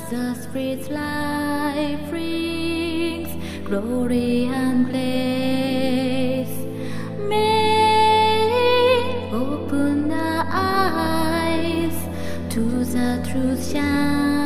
the Spirit's life brings glory and grace. May it open the eyes to the truth shine.